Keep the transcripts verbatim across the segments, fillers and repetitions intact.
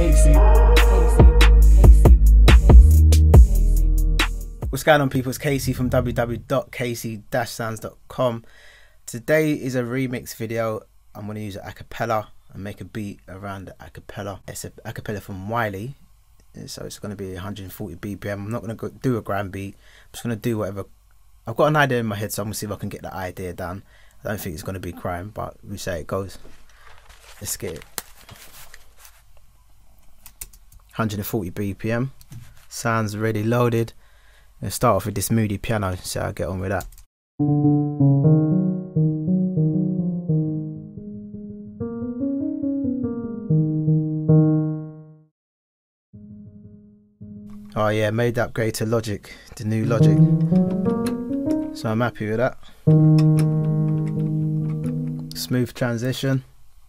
What's going on, people? It's Casey from w w w dot casey dash sounds dot com. Today is a remix video. I'm going to use an acapella and make a beat around the acapella. It's an acapella from Wiley, so it's going to be one hundred forty B P M. I'm not going to do a grand beat. I'm just going to do whatever. I've got an idea in my head, so I'm going to see if I can get that idea down. I don't think it's going to be crime, but we say it goes. Let's get it. one hundred forty B P M. Sounds ready, loaded. I'm going to start off with this moody piano, see how I get on with that. Oh yeah, made the upgrade to Logic, the new Logic. So I'm happy with that. Smooth transition.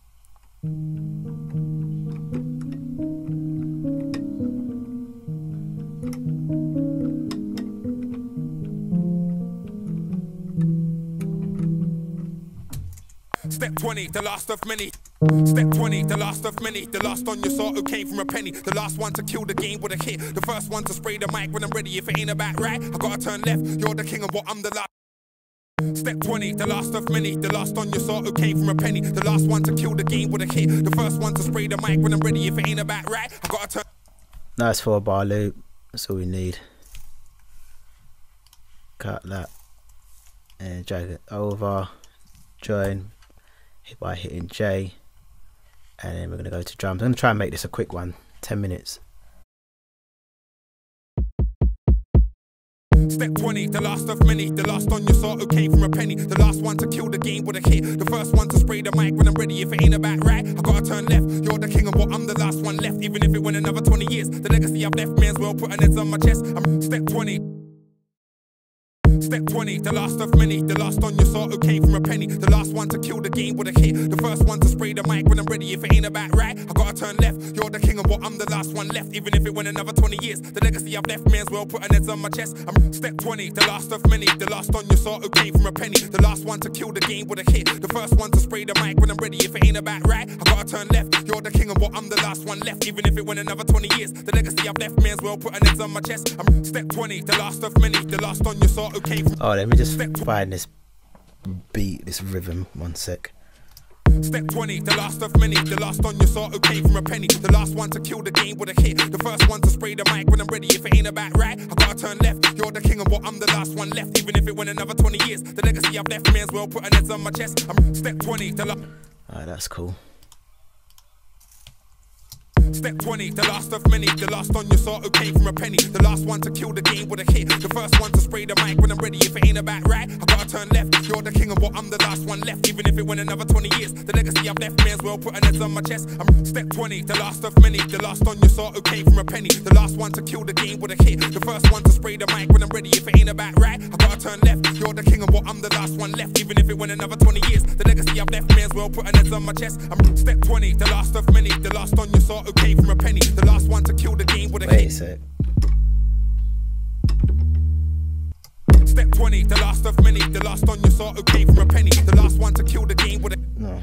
Step twenty, the last of many. Step twenty, the last of many. The last on your sort who came from a penny. The last one to kill the game with a hit. The first one to spray the mic when I'm ready. If it ain't about right, I gotta turn left. You're the king of what, I'm the last. Step twenty, the last of many. The last on your sort who came from a penny. The last one to kill the game with a hit. The first one to spray the mic when I'm ready. If it ain't about right, I gotta turn. Nice four bar loop. That's all we need. Cut that and drag it over. Join by hitting J, and then we're going to go to drums. I'm going to try and make this a quick one, ten minutes. Step twenty, the last of many. The last on your sort who came from a penny. The last one to kill the game with a hit. The first one to spray the mic when I'm ready. If it ain't about right, I gotta turn left. You're the king of what, I'm the last one left. Even if it went another twenty years, the legacy I've left may as well put an heads on my chest. I'm step twenty. Step twenty, the last of many. The last on your sort who came from a penny. The last one to kill the game with a hit. The first one to spray the mic when I'm ready. If it ain't about right, I gotta turn left. You're the king of what, I'm the last one left. Even if it went another twenty years, the legacy I've left may as well put an heads on my chest. I'm step twenty, the last of many. The last on your sort who came from a penny. The last one to kill the game with a hit. The first one to spray the mic when I'm ready. If it ain't about right, I gotta turn left. You're the king of what, I'm the last one left. Even if it went another twenty years, the legacy I've left may as well put an heads on my chest. I'm step twenty, the last of many. The last on your sort who came from. Oh, let me just find this beat, this rhythm, one sec. Step twenty, the last of many. The last on your sort who came from a penny. The last one to kill the game with a hit. The first one to spray the mic when I'm ready. If it ain't about right, I gotta turn left. You're the king of what, I'm the last one left. Even if it went another twenty years, the legacy I've left may as well put an heads on my chest. I'm step twenty, the last. Alright, that's cool. Step twenty, the last of many. The last on your sort who came from a penny. The last one to kill the game with a hit. The first one to spray the mic when I'm ready. If it ain't about right, I gotta turn left. You're the king of what, I'm the last one left. Even if it went another twenty years, the legacy I've left may as well put an heads on my chest. I'm step twenty, the last of many. The last on your sort who came from a penny. The last one to kill the game with a hit. The first one to spray the mic when I'm ready. If it ain't about right, I gotta turn left. You're the king of what, I'm the last one left. Even if it went another twenty years, the legacy I've left may as well put an heads on my chest. I'm step twenty, the last of many. The last on your sort who came from a penny. The last one to kill the game with a Wait hit. a sec. Step twenty, the last of many. The last on your sort who came from a penny. The last one to kill the game with a. No.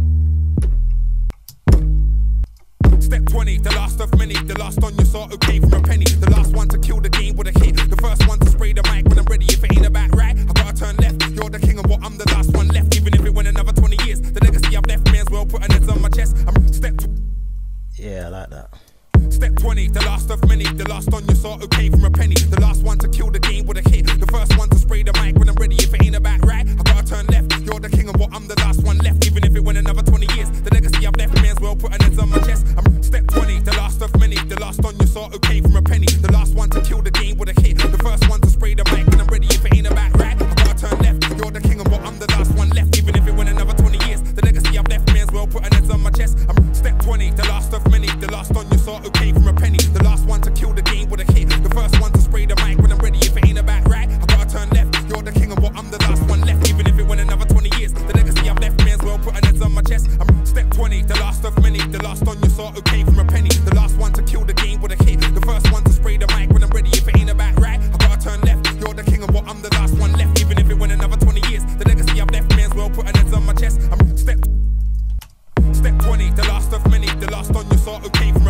Step twenty, the last of many. The last on your sort who came from a penny. The last one to kill the game with a hit. The first one to spray the mic when I'm ready. If it ain't about right, I gotta turn left. You're the king of what, I'm the last one left. Even if it went another twenty years, the legacy I've left may as well put an heads on my chest. I'm step. Yeah, I like that. Step twenty, the last of many. The last on your sort who came from a penny. The last one to kill the game with a hit. The first one to spray the mic when I'm ready. If it ain't about right, I gotta turn left. You're the king of what, I'm the last one left. Even if it went another twenty years, the legacy I've left may as well put an heads on my chest. I'm step twenty, the last of many. The last on your sort who came from a penny. The last one to kill the game with a hit. The first one to spray the mic when I'm ready. If it ain't about right, I gotta turn left. You're the king of what, I'm the last one left. Even if it went another twenty years, the legacy I've left may as well put an heads on my chest. I'm step twenty, the last of many. The last on your sort who came from a penny. The last one to kill the game with a hit. The first one to spray the mic when I'm ready. If it ain't about right, I gotta turn left. You're the king of what, I'm the last one left. Even if it went another twenty years, the legacy I've left may as well put an heads on my chest. I'm step twenty, the last of many. The last on your sort who came from a penny. The last one to kill the game with a hit. The first one to spray the mic when I'm ready. If it ain't about right, I gotta turn left. You're the king of what, I'm the last one left. Even if it went another twenty years, the legacy I've left may as well put an heads on my chest. I'm step. Step twenty, the last of many. The last on your sort who came from a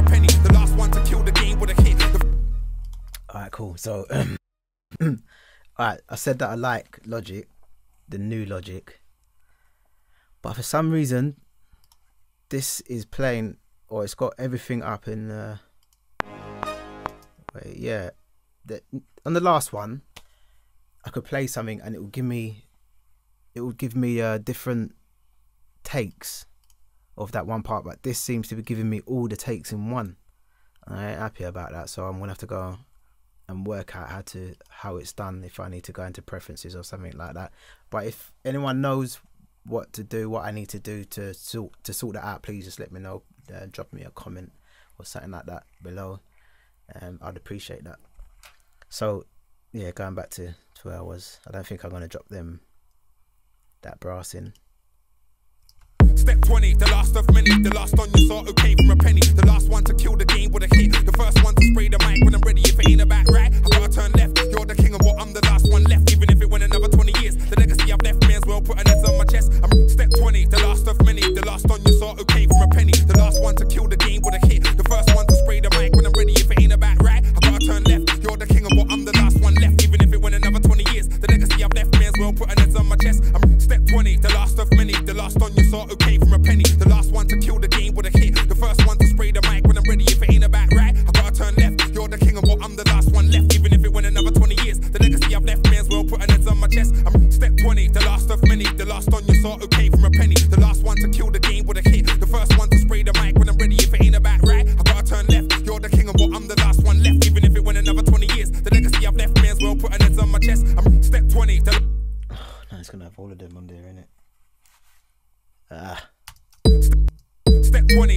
penny. The last one to kill the game with a hit. Alright, cool. So, alright, I said that I like Logic, the new Logic, but for some reason, this is playing, or it's got everything up in. Uh, wait, yeah, the, on the last one, I could play something and it would give me, it would give me uh, different takes of that one part, but this seems to be giving me all the takes in one. I ain't happy about that, so I'm gonna have to go and work out how to how it's done, if I need to go into preferences or something like that. But if anyone knows what to do, what I need to do to sort to sort that out, please just let me know. Uh, drop me a comment or something like that below. Um, I'd appreciate that. So yeah, going back to, to where I was, I don't think I'm gonna drop them that brass in. Step twenty, the last of many. The last on your sort who came from a penny. The last one to kill the game with a hit. The first one to spray the mic when I'm ready. If it ain't about right, I gotta turn left. You're the king of what, I'm the last one left. Even if it went another twenty years, the legacy I've left may as well put an S on my chest. I'm step twenty, the last of many. The last on your sort who came from a penny. The last one to kill the game with a hit. The first one to spray the mic when I'm ready. If it ain't about right, I gotta turn left. You're the king of what, I'm the last one left. Even if it went another twenty years, the legacy I've left may as well put an S on my chest. I'm step twenty, the last of many. The last on your sort who came from a penny. The last one to kill the game with a hit. The first one to spray the mic when I'm ready. If it ain't about right, I gotta turn left. You're the king of what, I'm the last one left. Even if it went another twenty years, the legacy I've left may as well put an S on my chest. I'm step twenty, the last of many. The last on your sort who came from a penny. The last one to kill the game with a hit. The first one to spray the mic when I'm ready. If it ain't about right, I gotta turn left. You're the king of what, I'm the last one left. Even if it went another twenty years, the legacy I've left may as well put an S on my chest. I'm step twenty. The Oh, no, it's gonna have all of them on there, innit? Ah. Step twenty.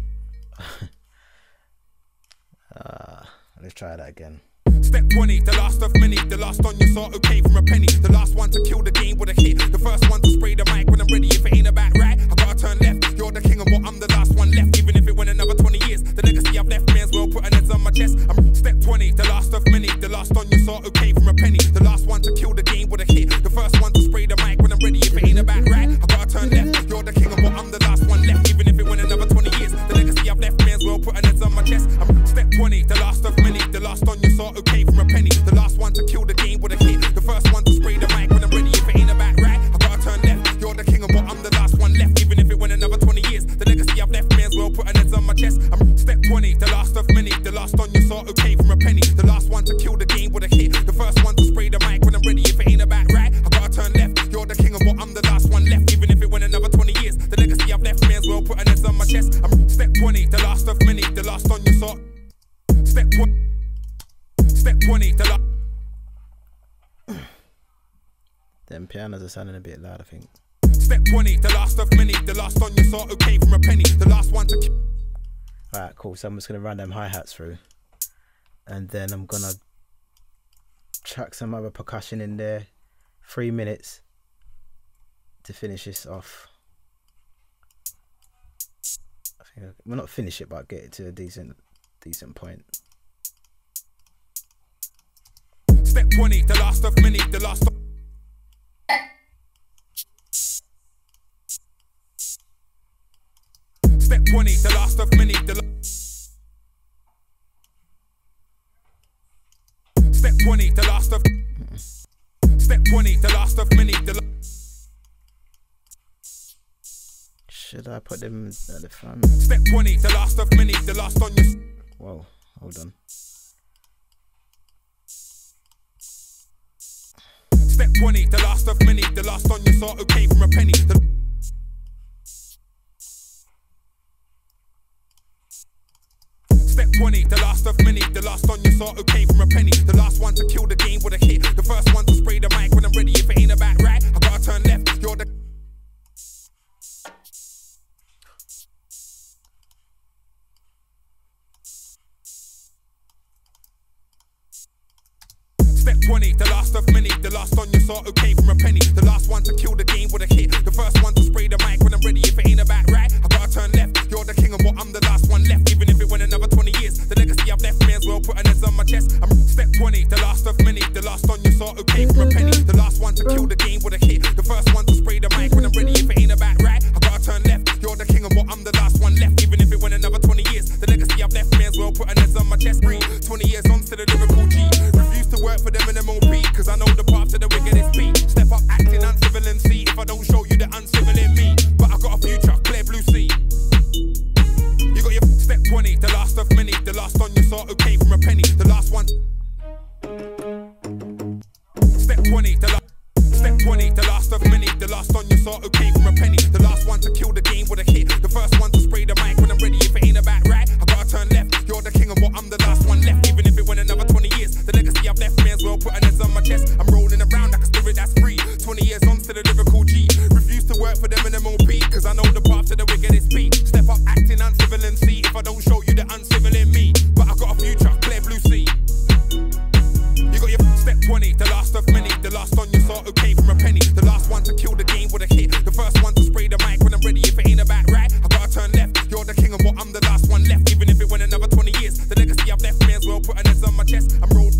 uh, let's try that again. Step twenty, the last of many. The last on your sort who came from a penny. The last one to kill the game with a hit. The first one to spray the mic when I'm ready. If it ain't about right, I gotta turn left. You're the king of what, I'm the last one left. Even if it went another twenty years, the legacy I've left may as well put an S on my chest. I'm step twenty, the last of many. The last on your sort who came from a penny. The last one to kill the game with a hit. The first one to spray the mic when I'm ready. If it ain't about right, I gotta turn left. You're the king of what, I'm the last one left. Even if it went another twenty years, the legacy I've left may as well put an S on my chest. I'm step twenty, the last of many. The last on your sort who came from a penny. The last one to kill the game with a hit. The first one to spray the mic when I'm ready. If it ain't about right, I gotta turn left. You're the king of what, I'm the last one left. Even if it went another twenty years, the legacy I've left may as well put an S on my chest. I'm step twenty, the last of many. The last on your sort who came from a penny. The last one to kill the game with a hit. The first one to spray the mic when I'm ready. If it ain't about right, I gotta turn left. You're the king of what, I'm the last one left. Even if it went another twenty years, the legacy I've left may as well put an S on my chest. I'm step twenty, the last of many. The last on your sort. Step twenty. Step twenty, the last. Them pianos are sounding a bit loud, I think. Step twenty, the last of many. The last on your sort who came from a penny. The last one to kill. Alright, cool. So I'm just gonna run them hi-hats through, and then I'm gonna chuck some other percussion in there. Three minutes to finish this off. I think I, well, not finish it, but get it to a decent, decent point. Step twenty, the last of many. The last. Of Step twenty, the last of many. The la Step twenty, the last of. Step twenty, the last of many. The la Should I put them at the front? Step twenty, the last of many. The last on your. Whoa, hold on. Step twenty, the last of many. The last on your sort who came from a penny. The Step twenty, the last of many. The last on your sort who came from a penny. The last one to kill the game with a hit. The first one to spray the mic when I'm ready. If it ain't about right, I gotta turn left. You're the. Step twenty, the last of many. The last on your sort who came from a penny. The last one to kill the game with a hit. The first one to spray the mic when I'm ready. If it ain't about right, I gotta turn left. You're the king of what, I'm the last one left. Even if it went another twenty years, the legacy I've left may as well put an S on my chest. I'm step twenty, the last of many. The last on your sort who came from a penny. The last one to kill the game with a hit. The first one to spray the mic when I'm ready. If it ain't about right, I gotta turn left. You're the king of what, I'm the last one left. Even if it went another twenty years, the legacy I've left as well put an S on my chest. Breathe. twenty years on to the Liverpool G. Refuse to work for them in M O P, cause I know the path to the wickedest beat. Step up acting uncivil and see if I don't show you the uncivil in me. But I got a future, clear blue sea. You got your step twenty, the last of many. The last on your sort who came from a penny. The last one. Step twenty, the last. Step twenty, the last of many. The last on your sort who came from a penny. The last one to kill the game with a hit. The first one to spray the mic when I'm ready. If it ain't about right, I gotta turn left. You're the king of what I'm the last one left. Even if it went another twenty years, the legacy I've left may as well put an S on my chest. I'm rolling around like a spirit that's free. twenty years on to the lyrical G. Refuse to work for them in M O P, cause I know the path to the wickedest beat. Step up acting uncivil and see if I don't show you the uncivil in me. But I got a future, clear blue sea. You got your step twenty, the last of many. The last on your sort who came from a penny. The last one to kill the game with a hit. The first one to spray the mic when I'm ready. If it ain't about right, I gotta turn left. You're the king of what I'm the last one left. Even if it went another twenty years, the legacy I've left may as well put an S on my chest. I'm rolled.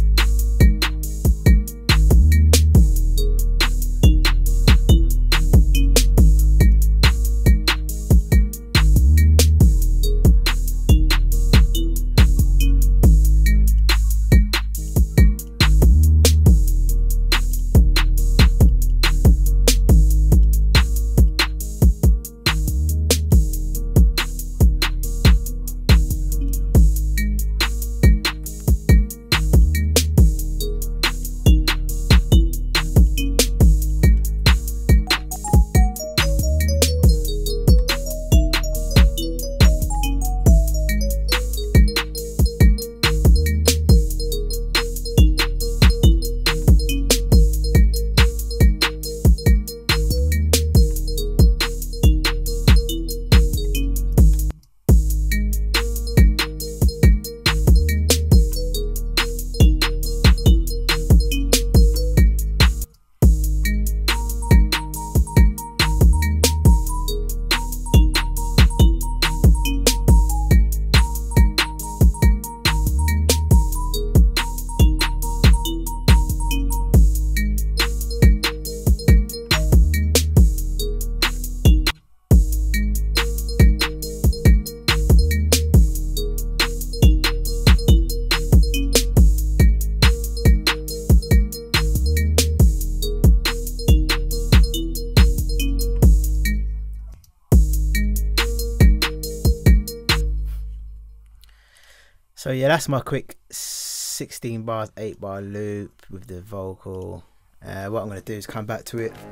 So yeah, that's my quick sixteen bars, eight bar loop with the vocal. Uh, what I'm going to do is come back to it,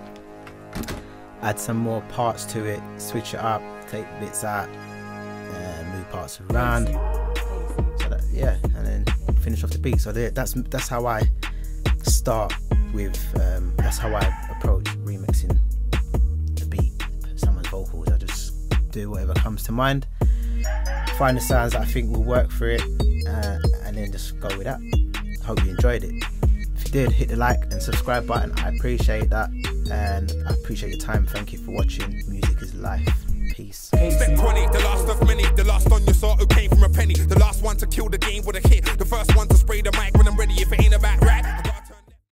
add some more parts to it, switch it up, take bits out, uh, move parts around. So that, yeah, and then finish off the beat. So there, that's that's how I start with. Um, that's how I approach remixing the beat, someone's vocals. I just do whatever comes to mind, find the sounds that I think will work for it, uh, and then just go with that. Hope you enjoyed it. If you did, hit the like and subscribe button. I appreciate that, and I appreciate your time. Thank you for watching. Music is life. Peace. Step twenty, the last of many. The last on your sort who came from a penny. The last one to kill the game with a hit. The first one to spray the mic.